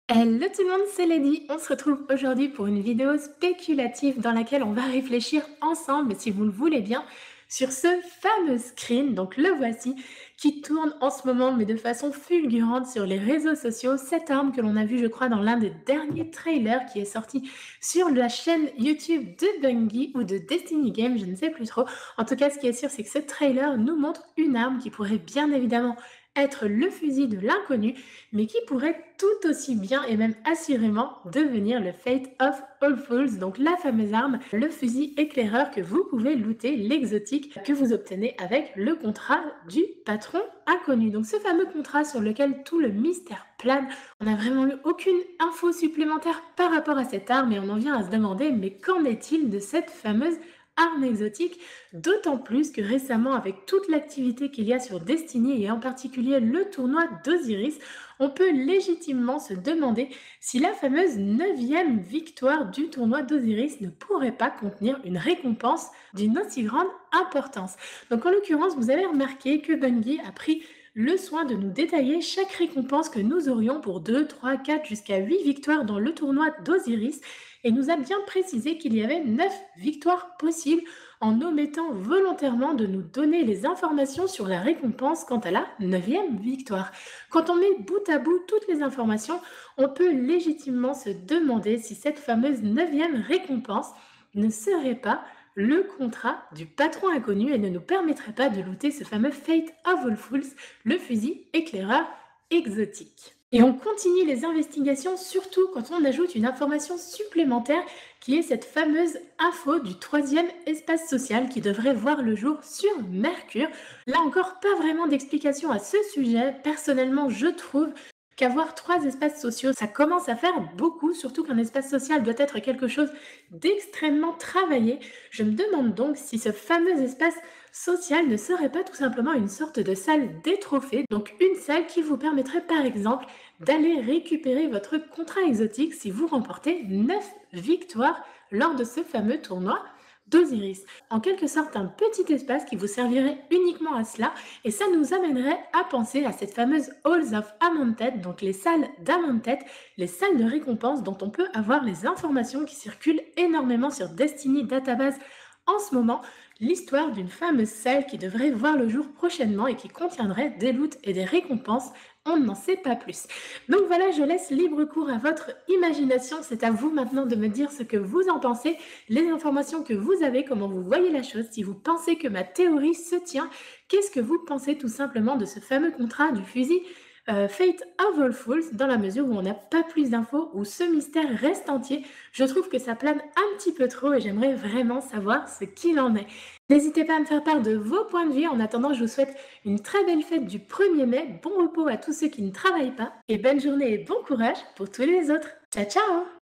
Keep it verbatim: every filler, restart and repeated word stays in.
Hello tout le monde, c'est Lady. On se retrouve aujourd'hui pour une vidéo spéculative dans laquelle on va réfléchir ensemble, si vous le voulez bien, sur ce fameux screen, donc le voici, qui tourne en ce moment, mais de façon fulgurante sur les réseaux sociaux. Cette arme que l'on a vue, je crois, dans l'un des derniers trailers qui est sorti sur la chaîne YouTube de Bungie ou de Destiny Games, je ne sais plus trop. En tout cas, ce qui est sûr, c'est que ce trailer nous montre une arme qui pourrait bien évidemment être le fusil de l'inconnu, mais qui pourrait tout aussi bien et même assurément devenir le Fate of All Fools, donc la fameuse arme, le fusil éclaireur que vous pouvez looter, l'exotique que vous obtenez avec le contrat du patron inconnu. Donc ce fameux contrat sur lequel tout le mystère plane, on n'a vraiment eu aucune info supplémentaire par rapport à cette arme et on en vient à se demander mais qu'en est-il de cette fameuse arme exotique, d'autant plus que récemment, avec toute l'activité qu'il y a sur Destiny et en particulier le tournoi d'Osiris, on peut légitimement se demander si la fameuse neuvième victoire du tournoi d'Osiris ne pourrait pas contenir une récompense d'une aussi grande importance. Donc en l'occurrence, vous avez remarqué que Bungie a pris le soin de nous détailler chaque récompense que nous aurions pour deux, trois, quatre jusqu'à huit victoires dans le tournoi d'Osiris et nous a bien précisé qu'il y avait neuf victoires possibles en omettant volontairement de nous donner les informations sur la récompense quant à la neuvième victoire. Quand on met bout à bout toutes les informations, on peut légitimement se demander si cette fameuse neuvième récompense ne serait pas le contrat du patron inconnu et ne nous permettrait pas de looter ce fameux Fate of All Fools, le fusil éclaireur exotique. Et on continue les investigations surtout quand on ajoute une information supplémentaire qui est cette fameuse info du troisième espace social qui devrait voir le jour sur Mercure. Là encore, pas vraiment d'explication à ce sujet. Personnellement, je trouve qu'avoir trois espaces sociaux, ça commence à faire beaucoup, surtout qu'un espace social doit être quelque chose d'extrêmement travaillé. Je me demande donc si ce fameux espace social ne serait pas tout simplement une sorte de salle des trophées, donc une salle qui vous permettrait par exemple d'aller récupérer votre contrat exotique si vous remportez neuf victoires lors de ce fameux tournoi d'Osiris. En quelque sorte, un petit espace qui vous servirait uniquement à cela, et ça nous amènerait à penser à cette fameuse Halls of Amonthet, donc les salles d'Amonthet, les salles de récompense dont on peut avoir les informations qui circulent énormément sur Destiny Database en ce moment, l'histoire d'une fameuse salle qui devrait voir le jour prochainement et qui contiendrait des loots et des récompenses. On n'en sait pas plus. Donc voilà, je laisse libre cours à votre imagination. C'est à vous maintenant de me dire ce que vous en pensez, les informations que vous avez, comment vous voyez la chose, si vous pensez que ma théorie se tient. Qu'est-ce que vous pensez tout simplement de ce fameux contrat du fusil euh, Fate of All Fools, dans la mesure où on n'a pas plus d'infos, où ce mystère reste entier? Je trouve que ça plane un petit peu trop et j'aimerais vraiment savoir ce qu'il en est. N'hésitez pas à me faire part de vos points de vue. En attendant, je vous souhaite une très belle fête du premier mai. Bon repos à tous ceux qui ne travaillent pas. Et bonne journée et bon courage pour tous les autres. Ciao, ciao!